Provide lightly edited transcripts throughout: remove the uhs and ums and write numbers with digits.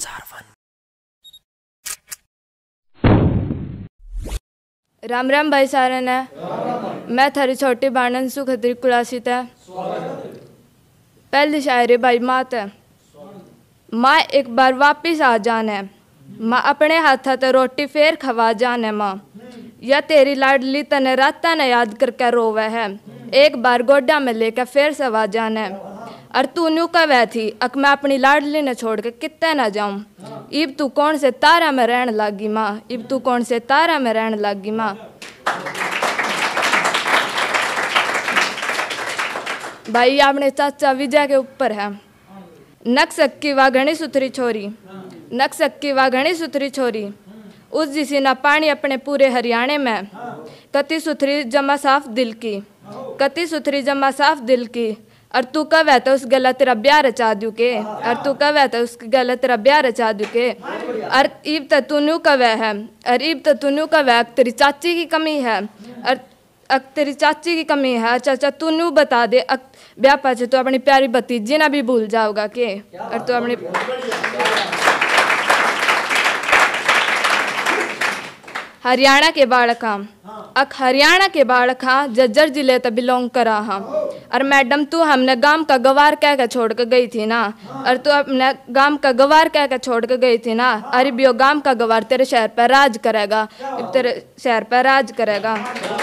HR1। Ram Ram भाई सारे ने। मैं थारी छोटी बहन अंशु खत्री कुलासित है। पहली शायरी भाई मात है। माँ एक बार वापिस आ जाने, माँ अपने हाथा ते रोटी फेर खवा जाने। माँ या तेरी लाडली तने राता ने याद करके रोवे है, एक बार गोड्डा में लेकर फेर सवा जाने। और तू न्यू कवे थी अक मैं अपनी लाडली ने छोड़ के कितने ना जाऊं। इब तू कौन से तारा में रहन लागी माँ, इब तू कौन से तारा में रहन लागी माँ। भाई आपने चाचा विजय के ऊपर है। नक सक्की वा घनी सुथरी छोरी, नक सक्की वा घनी सुथरी छोरी, उस जिसी ना पानी अपने पूरे हरियाणे में। कति सुथरी जमा साफ दिल की, कति सुथरी जमा साफ दिल की। और तू कब है तो उस गला तेरा ब्याह रचा दूँ के, और तू कब है तो उस गला तेरा ब्याह रचा दूँ के। और ईब तो तू न्यू कवे है, और ईब तो तू न्यू कवे तेरी चाची की कमी है, और तेरी चाची की कमी है। चाचा तू न्यू बता दे ब्याह पाचे तू अपनी प्यारी भतीजी ना भी भूल जाओगा के। और तू अपनी हरियाणा के बालक अक हरियाणा के बालक जज्जर जिले तक बिलोंग करा हाँ। और मैडम तू हमने गांव का गवार कह के छोड़ के गई थी ना, और तू अपने गांव का गवार कह के छोड़ के गई थी ना। अरे बियो गांव का गवार तेरे शहर पर राज करेगा, तेरे शहर पर राज करेगा।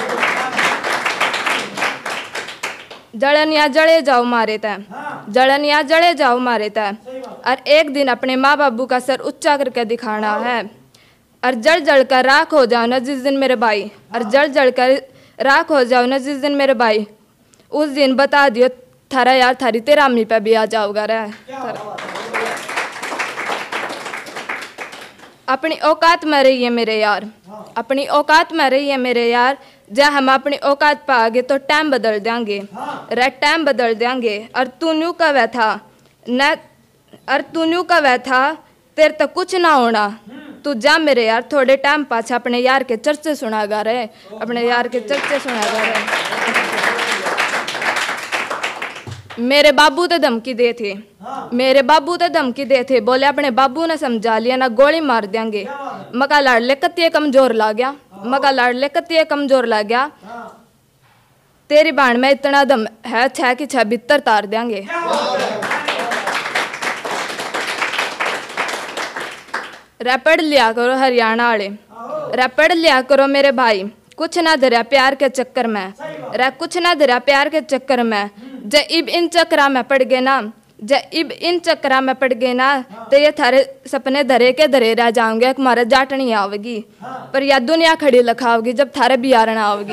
जड़न या जड़े जाओ मारे तय, जड़न या जड़े जाओ मारे तय। और एक दिन अपने माँ बाबू का सर ऊंचा करके दिखाना है। और जड़ जड़ कर राख हो जाओ ना जिस दिन मेरे भाई, और जड़ जड़ कर राख हो जाओ ना जिस दिन मेरे भाई। उस दिन बता दियो थारा यार थारी तेरा अम्मी पे भी आ जाओगा रे। अपनी औकात में रहिए मेरे यार, अपनी औकात में रहिए मेरे यार। जब हम अपनी औकात पे आगे तो टाइम बदल देंगे रे, टाइम बदल देंगे। और तू न्यू कवे था न, और तू न्यू कवे था तेरे तो कुछ ना होना। तू जा मेरे यार थोड़े टाइम पाछा अपने यार के चर्चे सुनागा रे, अपने यार के चर्चे सुनागा रे। मेरे बाबू तो धमकी दे थे, मेरे बाबू तो धमकी दे थे, बोले अपने बाबू ने समझा लिया ना गोली मार देंगे। मका लाडले कतिये कमजोर ला गया, मका लाडले कतिये कमजोर ला गया। तेरी बाण में इतना दम है छह की छह भीतर तार देंगे। रैपड लिया करो हरियाणा वाले, रैपड लिया करो मेरे भाई। कुछ ना धरा प्यार के चक्कर में रे, कुछ ना धरा प्यार के चक्कर में। जब इब इन चक्रा में पड़ गए ना, जब इब इन चक्रा में पड़ गए ना, तो ये थारे सपने धरे के धरे रह जाओगे। तुम्हारा जाटनी आओगी पर या दुनिया खड़ी लखाओगी जब थारे बियारण आओगी।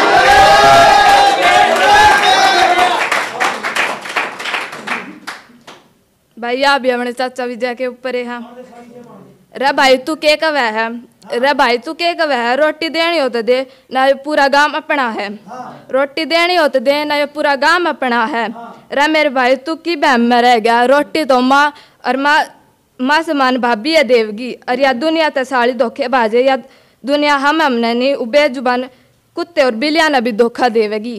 भाई आप भी अपने चाचा विजय के ऊपर है। रे भाई तू के कवे है, रे भाई तू के कवे है। रोटी देनी हो तो दे ना, ये पूरा गांव अपना है। रोटी देनी हो तो दे ना, ये पूरा गांव अपना है। रे मेरे भाई तू की बहम में रह गया। रोटी तो माँ और माँ समान भाभी है देवगी। और या दुनिया तो साली धोखे बाजे, या दुनिया हमने नहीं उबे जुबान कुत्ते और बिलिया ने भी धोखा देवेगी।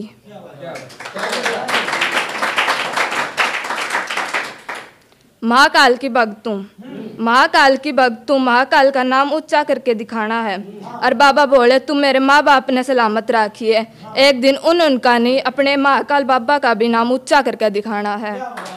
महाकाल की भक्त तू, महाकाल की भक्त तू, महाकाल का नाम ऊंचा करके दिखाना है। और बाबा बोले तुम मेरे माँ बाप ने सलामत राखिए। एक दिन उनका नहीं अपने महाकाल बाबा का भी नाम ऊंचा करके दिखाना है।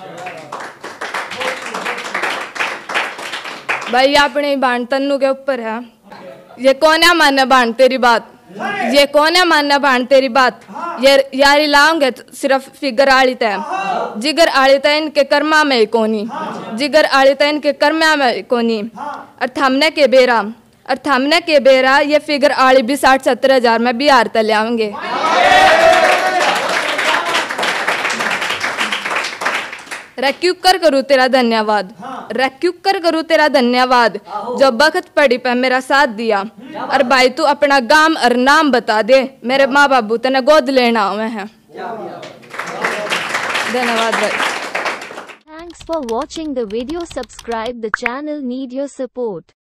भाई अपनी बाण तन्नू के ऊपर है। ये कौन है मानना बाण तेरी बात, ये कौन है मानना बाण तेरी बात। ये यारी लाओगे तो सिर्फ फिगर आली तय, जिगर आली तय इनके कर्मा में कोनी, जिगर आली तय इनके कर्मा में कोनी। और थमने के बेरा, और थमने के बेरा ये फिगर आली भी 60-70 हजार में बिहार तले आएंगे। रैक्यूकर करूँ तेरा धन्यवाद, रैक्यूकर करूँ तेरा धन्यवाद, जो बखत पड़ी पे मेरा साथ दिया। और भाई तू अपना गांव और नाम बता दे, मेरे माँ बाबू तेने गोद लेना हुए हैं। धन्यवाद भाई। Thanks for watching the video. Subscribe the channel. Need your support.